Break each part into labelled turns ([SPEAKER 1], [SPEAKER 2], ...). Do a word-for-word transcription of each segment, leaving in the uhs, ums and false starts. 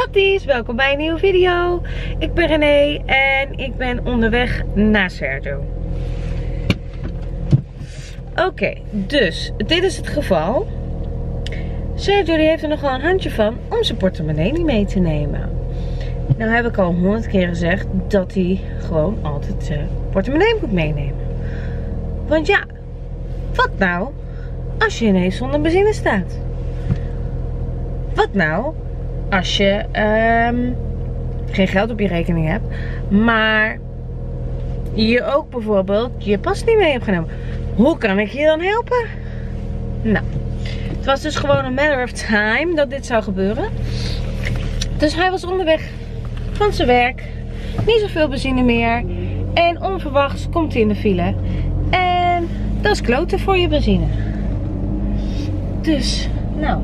[SPEAKER 1] Schatties, welkom bij een nieuwe video. Ik ben René en ik ben onderweg naar Sergio. Oké, okay, dus dit is het geval. Sergio die heeft er nog wel een handje van om zijn portemonnee niet mee te nemen. Nou heb ik al honderd keer gezegd dat hij gewoon altijd zijn portemonnee moet meenemen. Want ja, wat nou als je ineens zonder benzine staat? Wat nou als je um, geen geld op je rekening hebt, maar je ook bijvoorbeeld je pas niet mee hebt genomen? Hoe kan ik je dan helpen? Nou, het was dus gewoon een matter of time dat dit zou gebeuren. Dus hij was onderweg van zijn werk, niet zoveel benzine meer en onverwachts komt hij in de file. En dat is kloten voor je benzine. Dus, nou,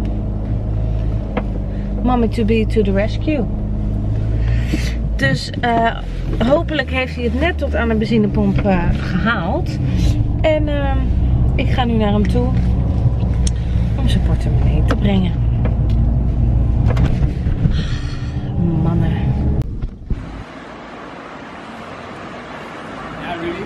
[SPEAKER 1] mommy to be to the rescue. Dus uh, hopelijk heeft hij het net tot aan de benzinepomp uh, gehaald. En uh, ik ga nu naar hem toe om zijn portemonnee te brengen. Mannen.
[SPEAKER 2] Ja, Rudy.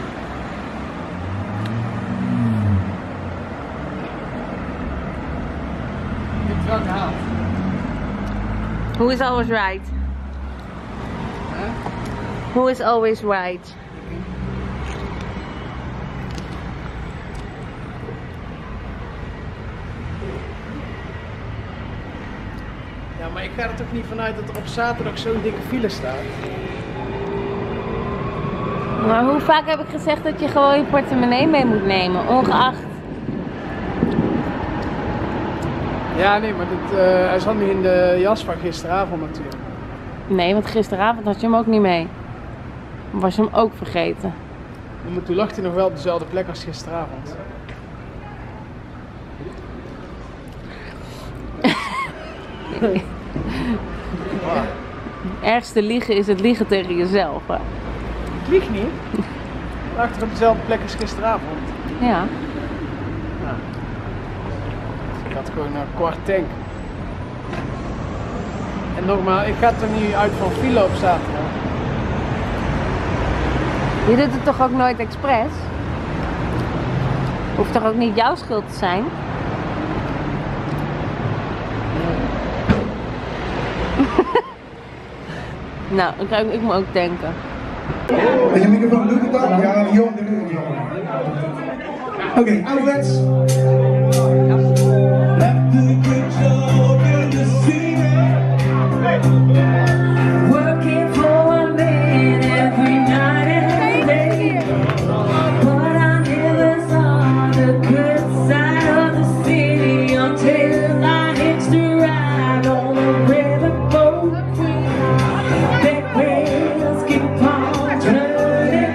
[SPEAKER 2] Ik heb het wel gehaald.
[SPEAKER 1] Who is always right?
[SPEAKER 2] Huh?
[SPEAKER 1] Who is always right?
[SPEAKER 2] Ja, maar ik ga er toch niet vanuit dat er op zaterdag zo'n dikke file staat.
[SPEAKER 1] Maar hoe vaak heb ik gezegd dat je gewoon je portemonnee mee moet nemen, ongeacht?
[SPEAKER 2] Ja, nee, maar dit, uh, hij zat nu in de jas van gisteravond natuurlijk.
[SPEAKER 1] Nee, want gisteravond had je hem ook niet mee. Was je hem ook vergeten?
[SPEAKER 2] Maar toen lag hij nog wel op dezelfde plek als gisteravond. Wow.
[SPEAKER 1] Ergste liegen is het liegen tegen jezelf. Hè?
[SPEAKER 2] Ik lieg niet. Hij lag er op dezelfde plek als gisteravond.
[SPEAKER 1] Ja.
[SPEAKER 2] Nou. Ik had gewoon een kwart tank. En nogmaals, ik ga er niet uit van file op zaterdag.
[SPEAKER 1] Je doet het toch ook nooit expres? Hoeft toch ook niet jouw schuld te zijn? Nou, dan kan ik me ook denken.
[SPEAKER 3] En je microfoon doet het dan? Ja, jong, jong. Oké, okay, ouderwets.
[SPEAKER 4] Working for a man every night and day, but I never saw the good side of the city until I hitched a ride on a riverboat. That wheels keep on turning,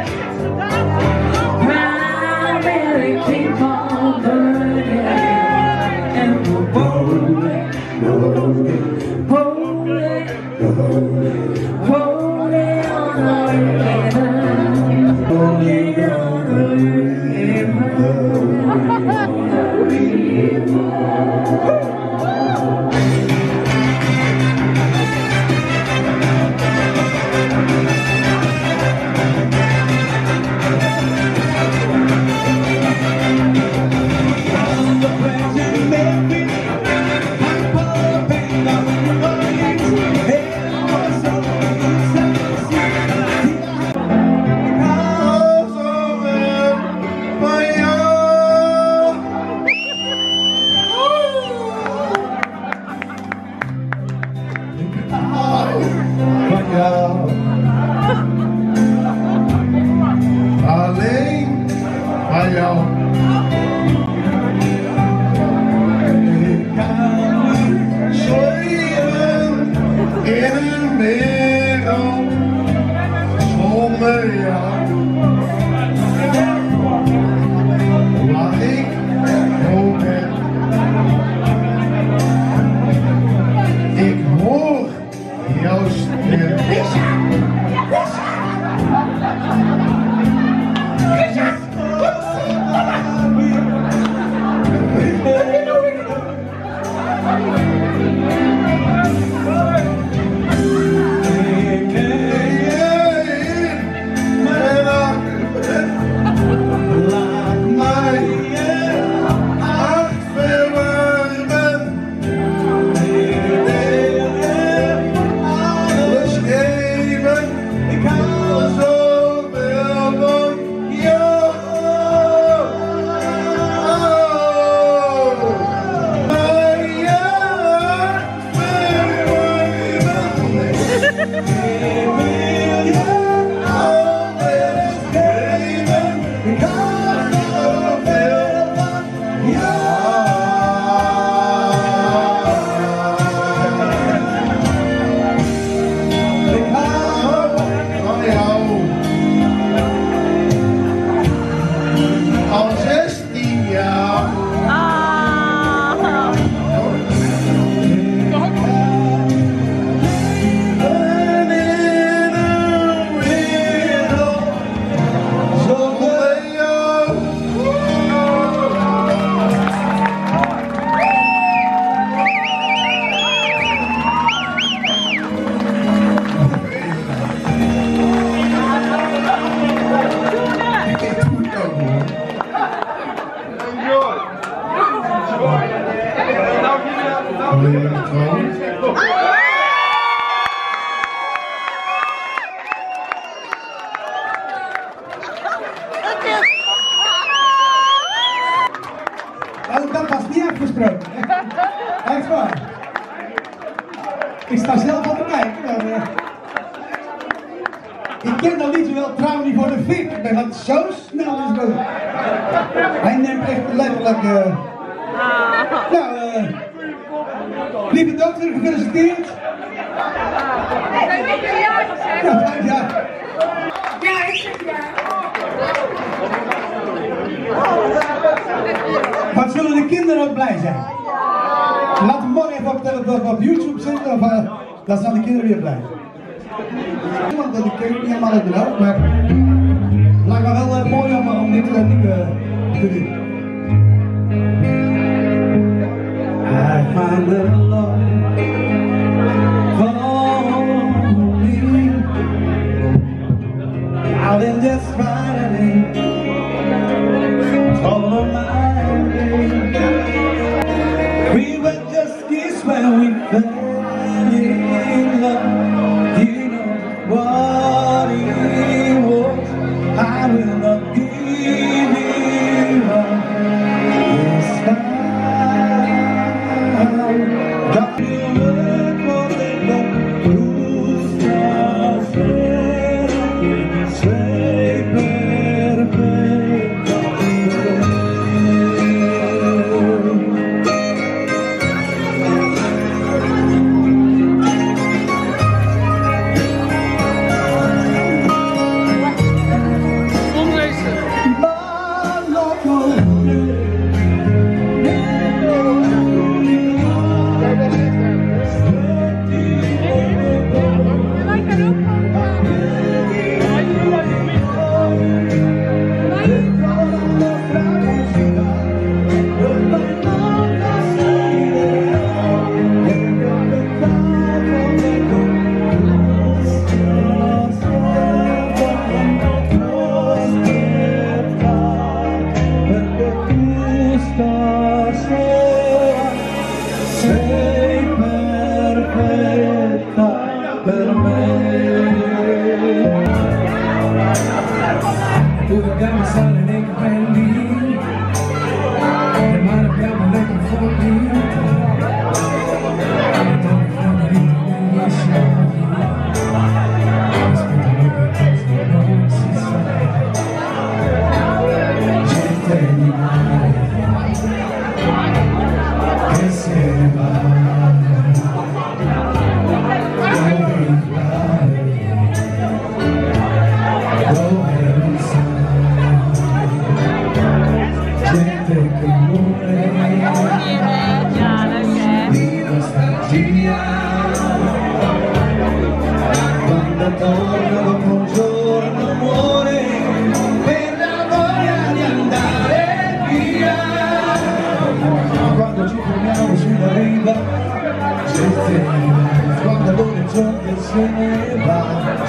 [SPEAKER 4] primary keep on burning, and we're rolling, rolling, rolling, rolling on a river, rolling on a river.
[SPEAKER 3] Alleen van jou. Ik kan zweven in een wereld zonder jou. Waar ik ook ben. Ik hoor jouw stem. sta zelf aan te kijken. Maar, uh, ik ken dat liedje wel trouwens niet voor de fik, want zo snel is het. Hij neemt echt letterlijk. Uh, nou, uh, lieve dokter, gefeliciteerd. Ja, vijf jaar.
[SPEAKER 5] Ja, ik zeg ja.
[SPEAKER 3] Wat zullen de kinderen ook blij zijn? Laat hem morgen even op, op, op YouTube zetten, of uh, dan zijn de kinderen weer blij. Want dat ik ken niet helemaal uit de hoofd, maar het lijkt me wel uh, mooi om, om dit uh, nu uh, te doen. I found the love for me. I've been just finally all my way. We were just kids when we fell in love. You know what it was. I will not give you up this time. Got you work for the love, who's just say perfect. Quando l'orizzonte se ne va